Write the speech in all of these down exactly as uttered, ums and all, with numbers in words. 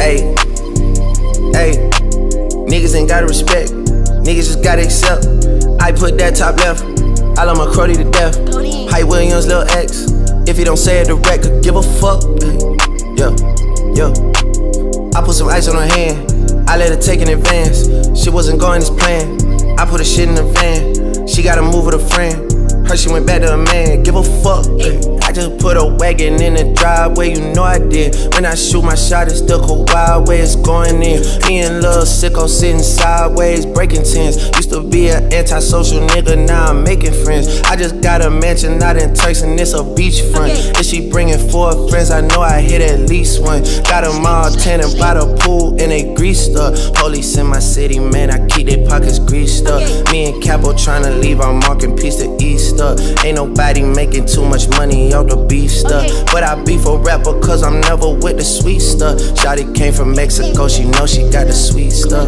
Ayy, ayy, niggas ain't gotta respect, niggas just gotta accept. I put that top left, I love my Crody to death. Hype Williams, Lil X, if he don't say it direct, could give a fuck. Yeah, yeah. I put some ice on her hand, I let her take in advance. Shit wasn't going as planned, I put her shit in the van. She gotta move with a friend, heard she went back to a man, give a fuck. I just put a wagon in the driveway, you know I did. When I shoot my shot, it's the cold wild way it's going in. Me and Lil Sicko sitting sideways, breaking tens. Used to be an antisocial nigga, now I'm making friends. I just got a mansion out in Turks and it's a beachfront. If she bringing four friends, I know I hit at least one. Got them all tanning by the pool and they greased up. Police in my city, man, I keep their pockets greased up. Me and Capo tryna leave our marking piece to Easter. Ain't nobody making too much money off the beef stuff, okay. But I beef a rapper cause I'm never with the sweet stuff. Shawty came from Mexico, she know she got the sweet stuff.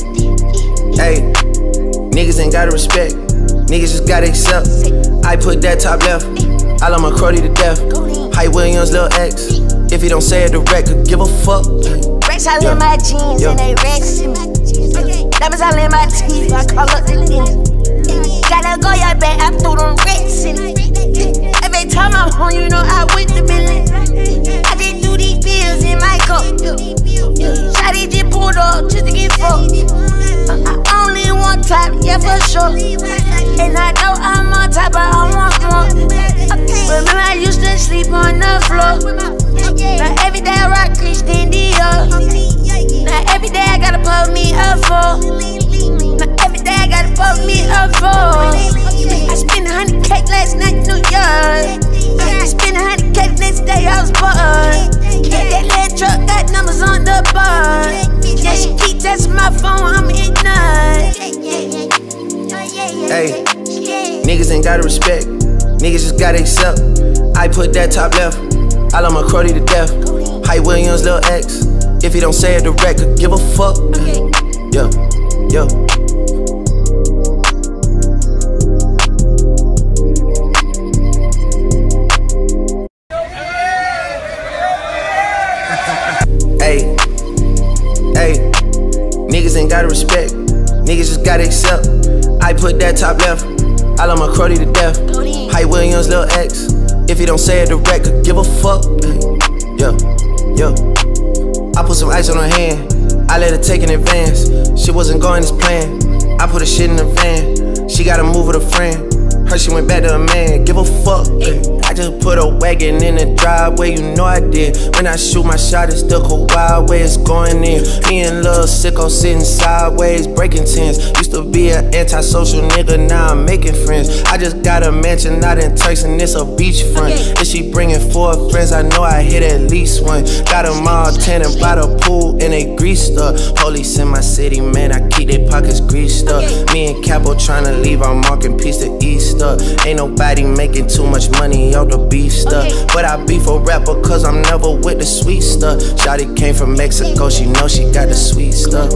Ayy, niggas ain't gotta respect, niggas just gotta accept. I put that top left, I love my Crody to death. Hype Williams, Lil X, if he don't say it direct, could give a fuck. Racks all in my jeans yeah. And they racks in me. Diamonds all in my teeth, I call up the lens. Gotta go your back, I threw them racks in it. Every time I'm home, you know I with the million. I just do these bills in my cup. Shawty just pulled up just to get fucked. I only want top, yeah for sure. And I know I'm on top, but I want more. Remember I used to sleep on the floor. Now every day I rock Christian Dior. Now every day I gotta put me up for. Now every day I gotta put me up for. I spent a hundred K last night in New York. I spent a hundred K the next day I was bored. Yeah, that little truck got numbers on the bar. Yeah, she keep texting my phone, I'm ignorant. Hey, niggas ain't gotta respect, niggas just gotta accept. I put that top left, I love my Crody to death. Hype Williams, Lil X, if he don't say it direct, could give a fuck. Yeah, yeah. Ayy, ayy, niggas ain't gotta respect, niggas just gotta accept. I put that top left, I love my Crody to death. Hype Williams, Lil X, if he don't say it direct, could give a fuck. Yeah, yeah. I put some ice on her hand, I let her take in advance. Shit wasn't going as planned, I put her shit in the van. She gotta move with a friend, heard she went back to a man, give a fuck. I just put a wagon in the driveway, you know I did. When I shoot my shot, it's the cold wild way it's going in. Me and Lil Sicko sitting sideways, breaking tens. Used to be an antisocial nigga, now I'm making friends. I just got a mansion out in Turks and it's a beachfront. If she bringing four friends, I know I hit at least one. Got them all tanning by the pool and they greased up. Police in my city, man, I keep their pockets greased up. Me and Capo tryna leave our marking piece to Easter. Ain't nobody making too much money off the beef stuff, but I beef a rapper cause I'm never with the sweet stuff. Shawty came from Mexico, she know she got the sweet stuff.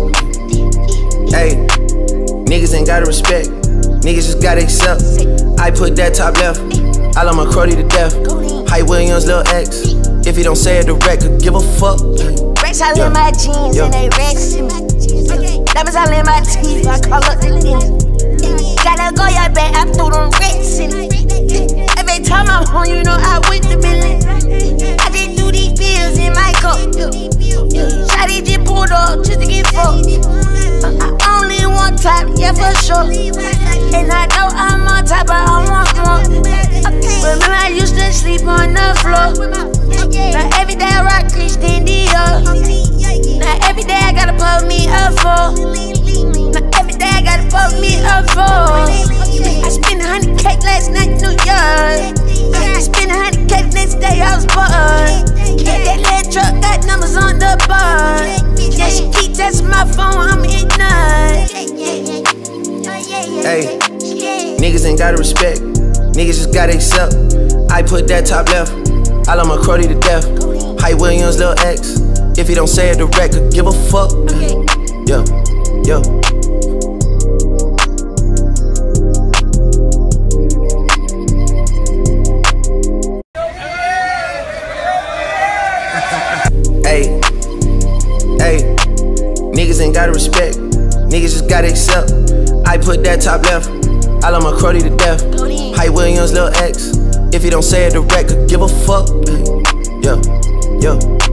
Ayy, niggas ain't gotta respect, niggas just gotta accept. I put that top left, I love my Crody to death. Hype Williams, Lil X, if he don't say it direct, could give a fuck. Racks all in my jeans and they racks in me. Diamonds all in my teeth, I call up the lens. Gotta go your back, I threw them racks in it. Every time I'm home, you know I with the million. I just do these bills in my cup. Shawty just pulled up just to get fucked. I only want top, yeah for sure. And I know I'm on top, but I want more. Remember I used to sleep on the floor. Now every day I rock Christian Dior. Now every day I gotta put me up for. Now every day I gotta put me up for. I spent a hundred K last night in New York. I spent a hundred K the next day I was bored. Yeah, that little truck got numbers on the bar. Yeah, she keep texting my phone, I'm ignorant. Hey, niggas ain't gotta respect, niggas just gotta accept. I put that top left, I love my Crody to death. Hype Williams, Lil X, if he don't say it direct, could give a fuck. Yeah, yeah. Ayy, Niggas ain't gotta respect, niggas just gotta accept. I put that top left, I love my cruddy to death. Hype Williams, Lil X, if you don't say it direct, could give a fuck. Yeah, yeah.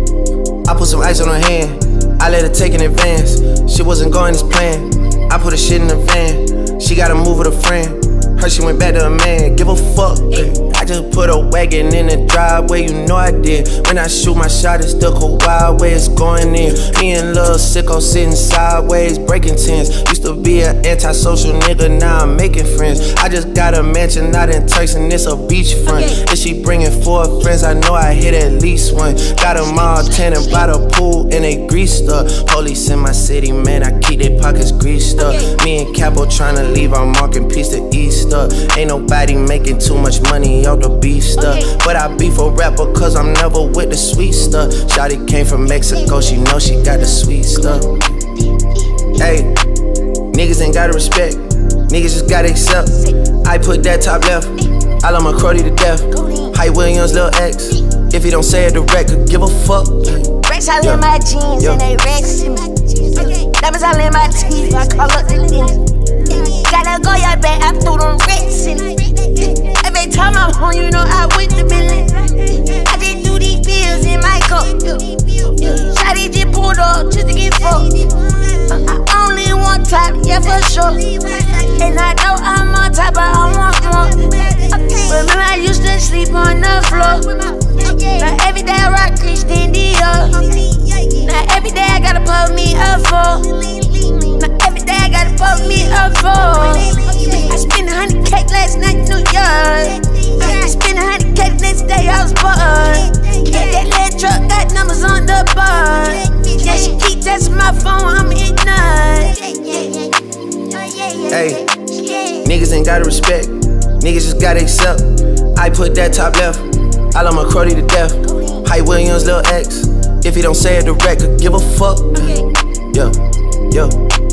I put some ice on her hand, I let her take in advance. Shit wasn't going as planned, I put her shit in the van. She gotta move with a friend, heard she went back to a man, give a fuck. I just put a wagon in the driveway, you know I did. When I shoot my shot, it's the cold wild way it's going in. Me and Lil Sicko sitting sideways, breaking tens. Used to be an antisocial nigga, now I'm making friends. I just got a mansion out in Turks and it's a beachfront. If she bringing four friends, I know I hit at least one. Got them all tanning by the pool and they greased up. Police in my city, man, I keep their pockets greased up. Me and Capo tryna leave our marking piece to Easter. Ain't nobody making too much money off the beef stuff. But I beef a rapper cause I'm never with the sweet stuff. Shawty came from Mexico, she know she got the sweet stuff. Hey, niggas ain't gotta respect, niggas just gotta accept. I put that top left, I love my cruddy to death. Hype Williams, Lil X, if you don't say it direct, could give a fuck. Racks all in my jeans and they racks in me. Diamonds all in my teeth, I call up the lens. Gotta go your back, I threw them racks in it. Every time I'm home, you know I win the million. I just do these bills in my cup. Shawty just pulled up just to get fucked. I only want top, yeah for sure. And I know I'm on top, but I want more. Remember I used to sleep on the floor. Now every day I rock Christian Dior. Now every day I gotta put me up for. Now every day I gotta put me up for. I spent a hundred cake last night in New York. I spent a hundred cake next day I was bored. Yeah, that little truck got numbers on the bar. Yeah, she keep texting my phone, I'm in nuts. Hey, niggas ain't gotta respect, niggas just gotta accept. I put that top left, I love my cruddy to death. Hype Williams, Lil X, if you don't say it direct, could give a fuck. Yeah, yeah.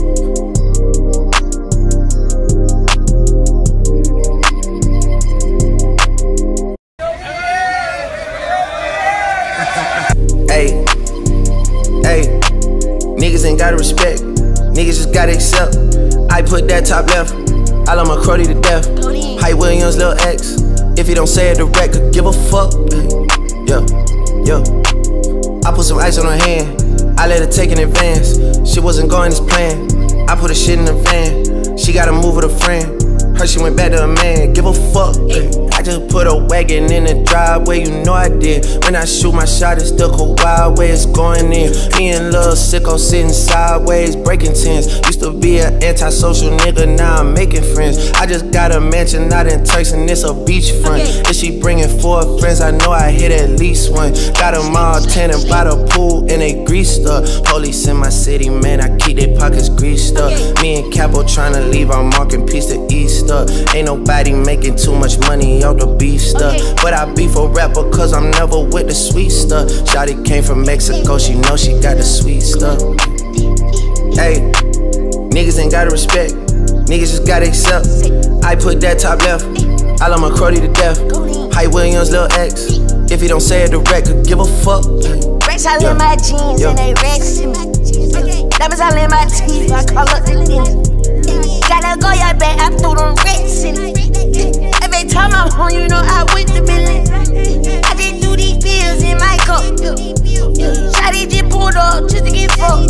Hey, hey, niggas ain't gotta respect, niggas just gotta accept. I put that top left, I love my cruddy to death. Hype Williams, Lil X, if you don't say it direct, could give a fuck. Yeah, yeah. I put some ice on her hand, I let her take in advance. Shit wasn't going as planned, I put her shit in the van. She gotta move with a friend, heard she went back to a man, give a fuck. I just put a wagon in the driveway, you know I did. When I shoot my shot, it's the cold wild way it's going in. Me and Lil Sicko sitting sideways, breaking tens. Used to be an antisocial nigga, now I'm making friends. I just got a mansion out in Turks and it's a beachfront. If she bringing four friends, I know I hit at least one. Got them all tanning by the pool and they greased up. Police in my city, man, I keep their pockets greased up. Me and Capo tryna leave our marking piece to Easter. Ain't nobody making too much money off the beef stuff. But I beef a rapper cause I'm never with the sweet stuff. Shawty came from Mexico, she know she got the sweet stuff. Hey, niggas ain't gotta respect, niggas just gotta accept. I put that top left, I love my cruddy to death. Hype Williams, Lil X, if you don't say it direct, could give a fuck. Racks all in my jeans and they racks in me. Diamonds all in my teeth, I call up the lens. Gotta go your back, I threw them racks in it. Every time I'm home, you know I win the million. I just do these bills in my cup. Shawty just pulled up just to get fucked.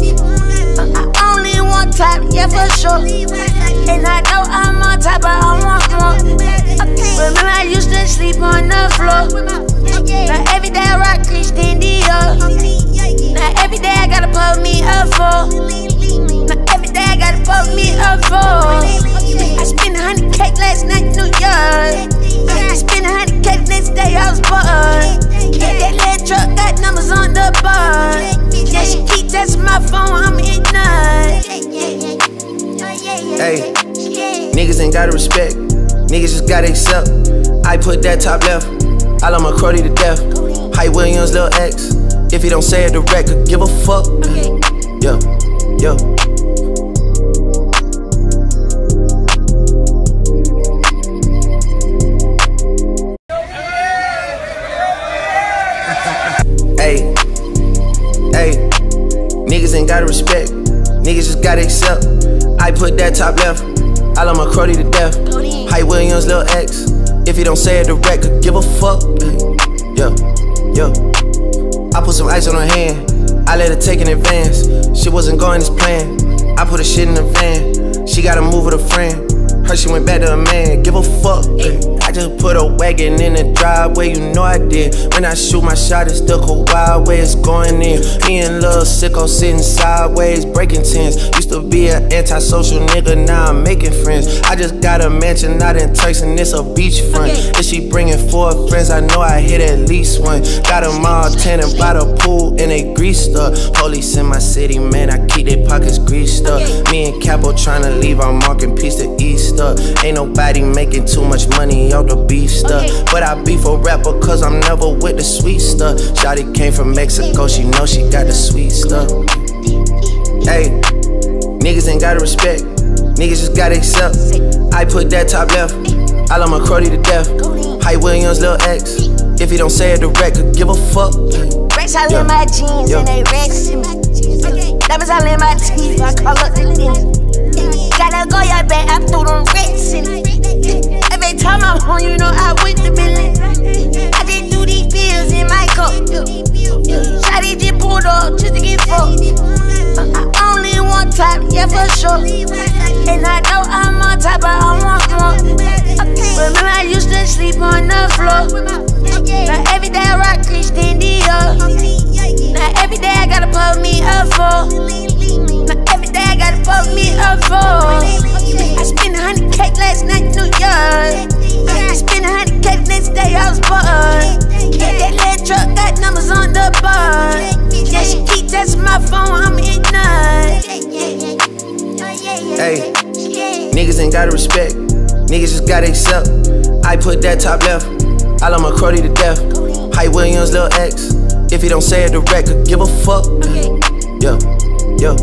I only want top, yeah for sure. And I know I'm on top, but I want more. Remember I used to sleep on the floor. Now every day I rock Christian Dior. Now every day I gotta put me up for. Now every day I gotta put me up for. I spent a hundred cake last night in New York. I spent a hundred cake next day I was bored. Yeah, that little truck got numbers on the bar. Yeah, she keep texting my phone, I'm in nuts. Hey, niggas ain't gotta respect, niggas just gotta accept. I put that top left, I love my cruddy to death. Hype Williams, Lil X, if you don't say it direct, could give a fuck. Yeah, yeah. Hey, hey, niggas ain't gotta respect, niggas just gotta accept. I put that top left, I love my cruddy to death. Hype Williams, Lil X, if you don't say it direct, could give a fuck. Yeah, yeah. I put some ice on her hand, I let her take in advance. Shit wasn't going as planned, I put her shit in the van. She gotta move with a friend, heard she went back to a man, give a fuck. I just put a wagon in the driveway, you know I did. When I shoot my shot, it's the cold wild way it's going in. Me and Lil Sicko sitting sideways, breaking tens. Used to be an antisocial nigga, now I'm making friends. I just got a mansion out in Turks and it's a beachfront. If she bringing four friends, I know I hit at least one. Got them all tanning by the pool and they greased up. Police in my city, man, I keep their pockets greased up. Me and Capo tryna leave our marking piece to Easter. Ain't nobody making too much money off the beef stuff. But I beef a rapper cause I'm never with the sweet stuff. Shawty came from Mexico, she know she got the sweet stuff. Hey, niggas ain't gotta respect, niggas just gotta accept. I put that top left, I love my cruddy to death. Hype Williams, Lil X, if you don't say it direct, could give a fuck. Racks all in my jeans and they racks in me. Diamonds all in my teeth, I call up the lens. Gotta go your back, I threw them racks in it. Every time I'm home, you know I win the million. I just do these bills in my cup. Shawty just pulled up just to get fucked. I only want top, yeah for sure. And I know I'm on top, but I want more. Remember I used to sleep on the floor. Now every day I rock Christian Dior. Now every day I gotta put me up for. Now every day I gotta put me up for. I spent a hundred cake last night in New York. I spent a hundred cake next day I was bored. Yeah, that little truck got numbers on the bar. Yeah, she keep texting my phone, I'm in nuts. Hey, niggas ain't gotta respect, niggas just gotta accept. I put that top left, I love my cruddy to death. Hype Williams, Lil X, if you don't say it direct, could give a fuck. Yeah, yeah.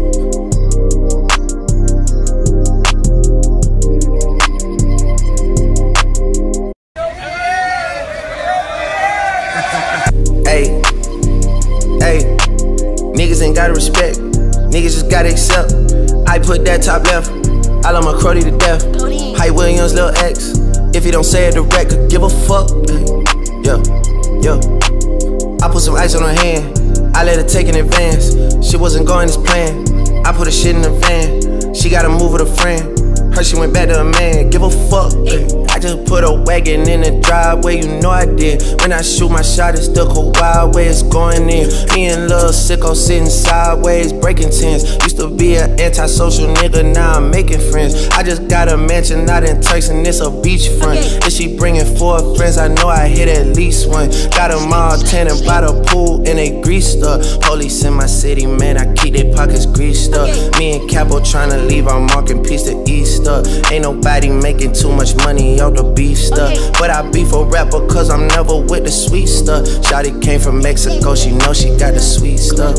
Hey, hey, niggas ain't gotta respect, niggas just gotta accept. I put that top left, I love my cruddy to death. Hype Williams, Lil X, if you don't say it direct, could give a fuck. Yeah, yeah. I put some ice on her hand, I let her take in advance. Shit wasn't going as planned, I put her shit in the van. She gotta move with a friend, heard she went back to a man, give a fuck. I just put a wagon in the driveway, you know I did. When I shoot my shot, it's the cold wild way it's going in. Me and Lil Sicko sitting sideways, breaking tens. Used to be an antisocial nigga, now I'm making friends. I just got a mansion out in Turks and it's a beachfront. If she bringing four friends, I know I hit at least one. Got them all tanning by the pool and they greased up. Police in my city, man, I keep their pockets greased up. Me and Capo tryna leave our marking piece to Easter. Ain't nobody making too much money off the beef stuff. But I beef a rapper cause I'm never with the sweet stuff. Shawty came from Mexico, she know she got the sweet stuff.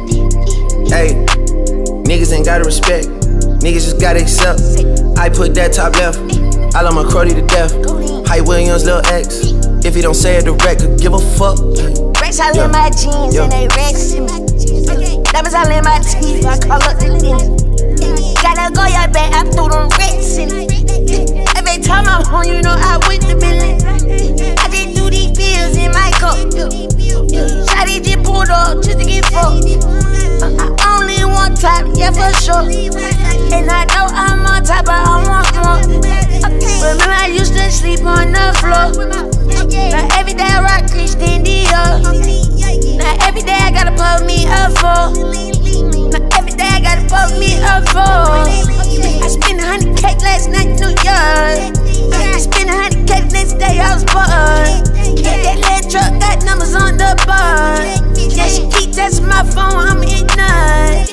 Hey, niggas ain't gotta respect, niggas just gotta accept. I put that top left, I love my cruddy to death. Hype Williams, Lil X, if you don't say it direct, could give a fuck. Racks all in my jeans and they racks in me. Diamonds all in my teeth, I call up the lens. Gotta go your back, I threw them racks in it. Every time I'm home, you know I win the million. I just do these bills in my cup. Shawty just pulled up just to get fucked. I only want top, yeah for sure. And I know I'm on top, but I want more. Remember I used to sleep on the floor. Now every day I rock Christian Dior. Now every day I gotta put me up for. Now every day I gotta put me up for. I spent a hundred cake last night in New York. I spent a hundred cake next day I was bored. Yeah, that little truck got numbers on the bar. Yeah, she keep texting my phone, I'm in nuts.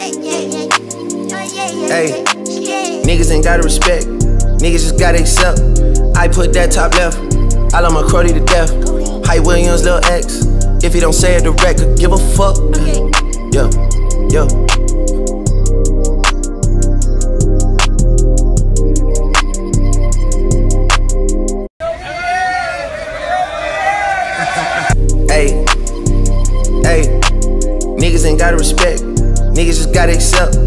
Hey, niggas ain't gotta respect, niggas just gotta accept. I put that top left, I love my cruddy to death. Hype Williams, Lil X, if you don't say it direct, could give a fuck. Yeah, yeah. Hey, hey, niggas ain't gotta respect, niggas just gotta accept.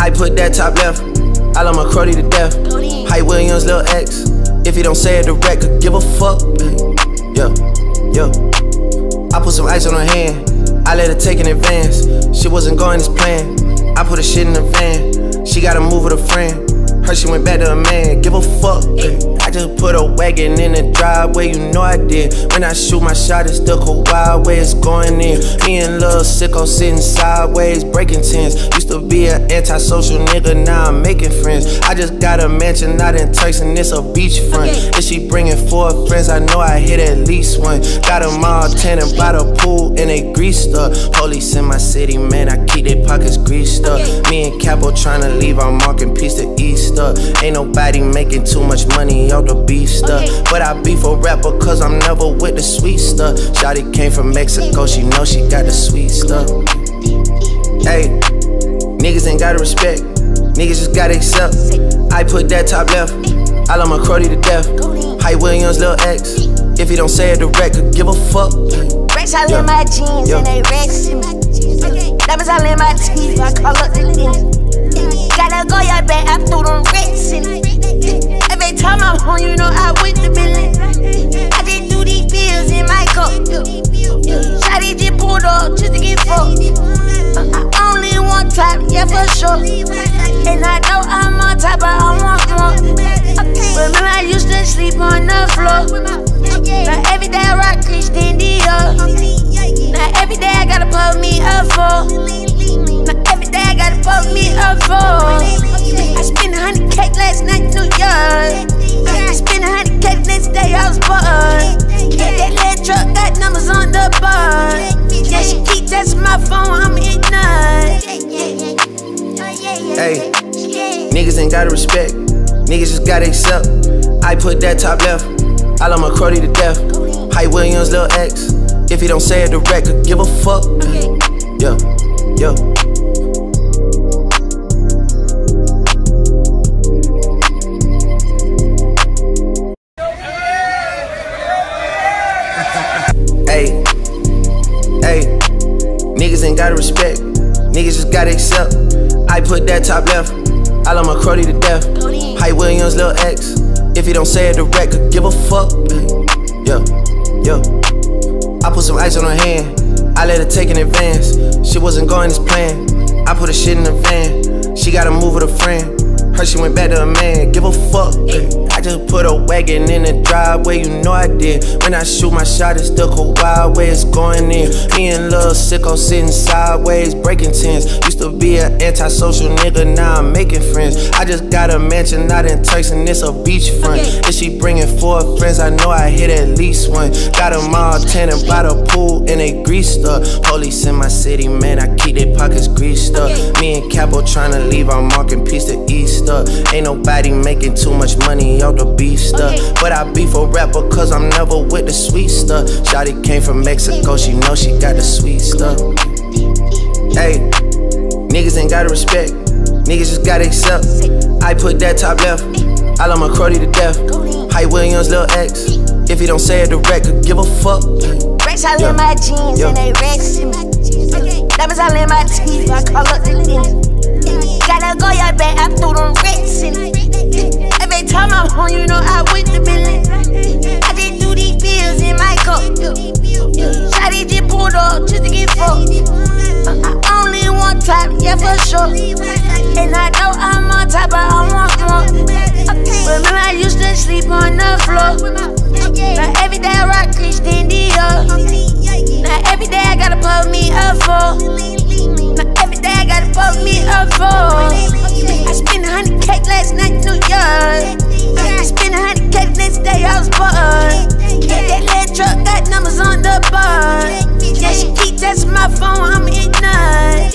I put that top left. I love my Crody to death. Hype Williams, Lil X. If he don't say it direct, could give a fuck. Yeah, yeah. I put some ice on her hand. I let her take in advance. Shit wasn't going as planned. I put her shit in the van. She gotta move with a friend. Her she went back to a man. Give a fuck. I just put a wagon in the driveway. You know I did. When I shoot my shot, it's the cold wild way it's going in. Me and Lil Sicko sitting sideways, breaking tens. Used to be an antisocial nigga, now I'm making friends. I just got a mansion out in Turks and it's a beachfront. If she bringing four friends, I know I hit at least one. Got them all tanning by the pool and they greased up. Police in my city, man, I keep their pockets greased up. Me and Capo tryna leave, I'm marking piece to East up. Ain't nobody making too much money off the beef stuff. But I beef a rapper cause I'm never with the sweet stuff. Shawty came from Mexico, she know she got the sweet stuff. Hey, niggas ain't gotta respect, niggas just gotta accept. I put that top left, I love my Crody to death. Hype Williams, Lil X. If he don't say it direct, could give a fuck. Racks all in my jeans and they racks in me. Diamonds all in my teeth, I call up the lens. Gotta go your back, I threw them racks in it. Every time I'm home, you know I win the million. I just do these bills in my cup. Shawty just pulled up just to get fucked. I only want top, yeah for sure. And I know I'm on top, but I want more. Remember I used to sleep on the floor. Now every day I rock Christian Dior. Now every day I gotta put me up for. Now every day I gotta put me up for. I spent a hundred cake last night in New York. I spent a hundred cake next day I was bored. Yeah, that little truck got numbers on the bar. Yeah, she keep texting my phone, I'm in nuts. Hey, niggas ain't gotta respect, niggas just gotta accept. I put that top left, I love my Crody to death. Hype Williams, Lil X. If he don't say it direct, could give a fuck. Yeah, yeah. Hey, hey, niggas ain't gotta respect, niggas just gotta accept. I put that top left, I love my Crody to death. Hype Williams, Lil X. If he don't say it direct, could give a fuck. Yeah, yeah. I put some ice on her hand, I let her take in advance. Shit wasn't going as planned. I put her shit in the van. She gotta move with a friend. Her she went back to a man. Give a fuck. I just put a wagon in the driveway. You know I did. When I shoot my shot, it's the cold wild way it's going in. Me and Lil Sicko sitting sideways, breaking tens. Used to be an antisocial nigga, now I'm making friends. I just got a mansion out in Turks and it's a beachfront. If she bringing four friends, I know I hit at least one. Got them all tanning by the pool and they greased up. Police in my city, man, I keep their pockets greased up. Me and Capo tryna leave, I'm marking piece to East up. Ain't nobody making too much money off the beef stuff. But I beef a rapper cause I'm never with the sweet stuff. Shawty came from Mexico, she know she got the sweet stuff. Hey, niggas ain't gotta respect, niggas just gotta accept. I put that top left, I love my Crody to death. Hype Williams, Lil X. If he don't say it direct, could give a fuck. Racks all in my jeans and they racks in me. Diamonds all in my teeth, I call up the lens. Gotta go your back, I threw them racks in it. Every time I'm home, you know I win the million. I just do these bills in my cup. Shawty just pulled up just to get fucked. I only want top, yeah for sure. And I know I'm on top, but I want more. Remember I used to sleep on the floor. Now every day I rock Christian Dior. Now every day I gotta put me up for. Now every day I gotta put me up for. I spent a hundred cake last night in New York. I spent a hundred cake next day I was bored. Yeah, that little truck got numbers on the bar. Yeah, she keep texting my phone, I'm in nuts.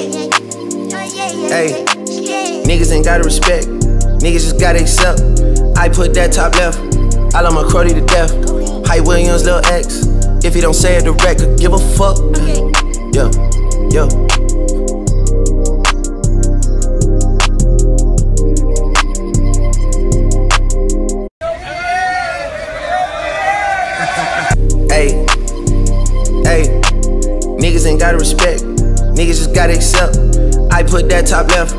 Hey, niggas ain't gotta respect, niggas just gotta accept. I put that top left, I love my Crody to death. Hype Williams, Lil X. If he don't say it direct, could give a fuck. Yeah, yeah. Hey, hey, niggas ain't gotta respect, niggas just gotta accept. I put that top left,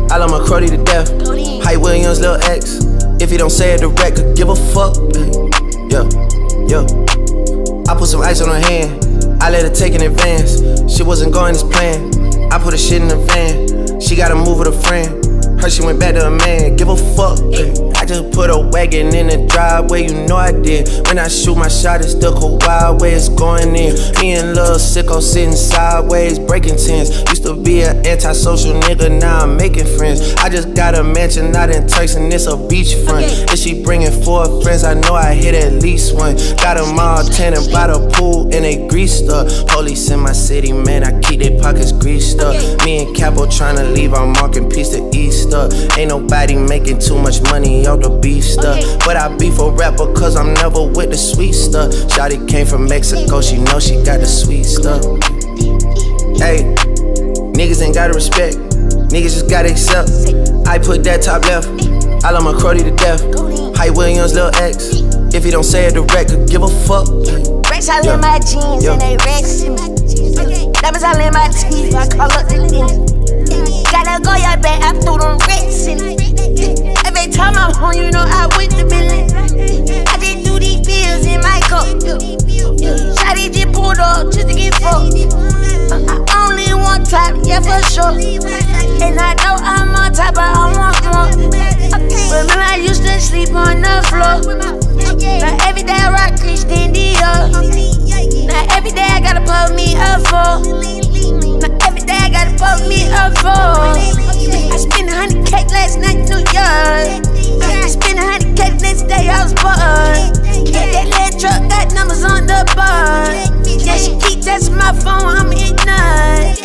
I love my Crody to death. Hype Williams, Lil X. If you don't say it direct, could give a fuck. Yeah, yeah. I put some ice on her hand. I let her take in advance. Shit wasn't going as planned. I put her shit in the van. She gotta move with a friend. Heard she went back to a man, give a fuck. I just put a wagon in the driveway, you know I did. When I shoot my shot, it's the cold wild way it's going in. Me and Lil Sicko sitting sideways, breaking tens. Used to be an antisocial nigga, now I'm making friends. I just got a mansion out in Turks and it's a beachfront. If she bringing four friends, I know I hit at least one. Got them all tanning by the pool and they greased up. Police in my city, man, I keep their pockets greased up. Me and Capo tryna leave our mark in peace to East. Ain't nobody making too much money off the beef stuff. Okay. But I beef a rapper cause I'm never with the sweet stuff. Shawty came from Mexico, she know she got the sweet stuff. Hey, niggas ain't gotta respect, niggas just gotta accept. I put that top left, I love my Crody to death. Hype Williams, Lil X. If you don't say it direct, could give a fuck. Racks all in my jeans and they racks in me. Diamonds all in my teeth, I call up the lens. Gotta go your back, I threw them racks in it. Every time I'm home, you know I with the billion. I just do these bills in my cup. Shawty just pulled up just to get fucked. I only want top, yeah for sure. And I know I'm on top, but I want more. Remember I used to sleep on the floor. Now every day I rock Christian Dior. Now every day I gotta put me up for. Now every day I gotta put me up for. I spent a hundred K last night in New York. I spent a hundred K next day I was bored. Yeah, that little truck got numbers on the bar. Yeah, she keep texting my phone, I'm ignorant.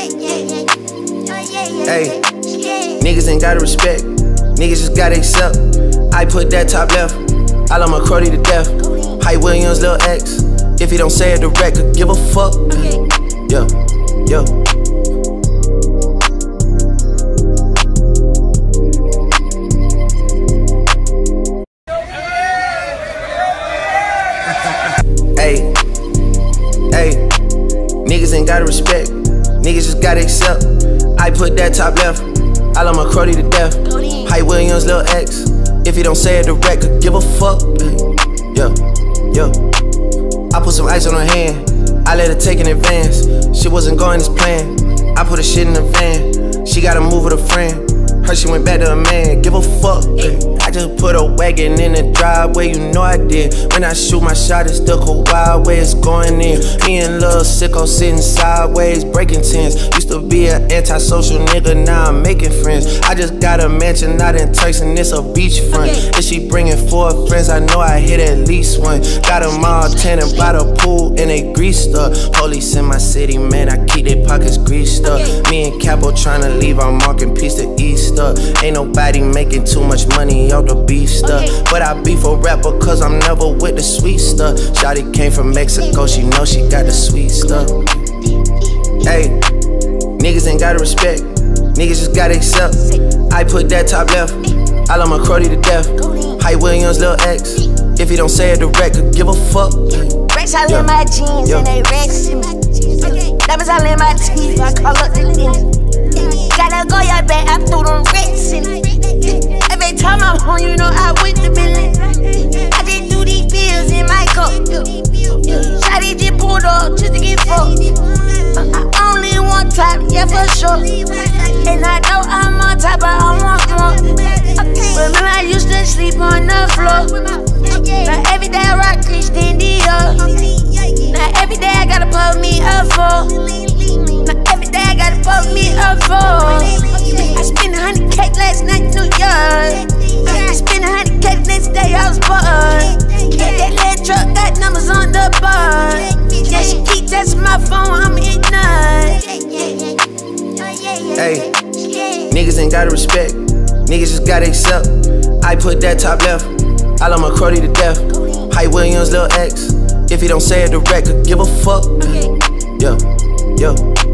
Hey, niggas ain't gotta respect, niggas just gotta accept. I put that top left, I love my Crody to death. Hype Williams, Lil X. If you don't say it direct, could give a fuck. Yeah, yeah. Hey, hey, niggas ain't gotta respect, niggas just gotta accept. I put that top left, I love my Crody to death. Hype Williams, Lil X. If you don't say it direct, could give a fuck. Yeah, yeah. I put some ice on her hand, I let her take in advance. Shit wasn't going as planned. I put her shit in the van. She gotta move with a friend. Heard she went back to a man, give a fuck. I just put a wagon in the driveway, you know I did. When I shoot my shot, it's the cold wild way it's going in. Me and Lil Sicko sitting sideways, breaking tens. Used to be an antisocial nigga, now I'm making friends. I just got a mansion out in Turks and it's a beachfront. If she bringing four friends, I know I hit at least one. Got them all tanning by the pool and they greased up. Police in my city, man, I keep their pockets greased up. Me and Capo tryna leave our mark in peace to East. Ain't nobody making too much money off the beef stuff. Okay. But I beef a rapper cause I'm never with the sweet stuff. Shawty came from Mexico, she know she got the sweet stuff. Hey, niggas ain't gotta respect, niggas just gotta accept. I put that top left, I love my Crody to death. Hype Williams, Lil X. If you don't say it direct, could give a fuck. Racks all in my jeans and they racks in me. Diamonds all in my teeth, I call up the lens. Gotta go your back, I threw them racks in it. Every time I'm home, you know I with the billion. I just do these bills in my cup. Shawty just pulled up just to get fucked. I only want top, yeah for sure. And I know I'm on top, but I want more. Remember I used to sleep on the floor. Now every day I rock Christian Dior. Now every day I gotta put me up for. Now every day I gotta put me up for. I spent a hundred K last night in New York. I spent a hundred K next day I was bored. Yeah, that little truck got numbers on the bar. Yeah, she keep texting my phone, I'm ignorant. Hey, niggas ain't gotta respect, niggas just gotta accept. I put that top left, I love my Crody to death. Hype Williams, Lil X. If you don't say it direct, could give a fuck. Yeah, yeah.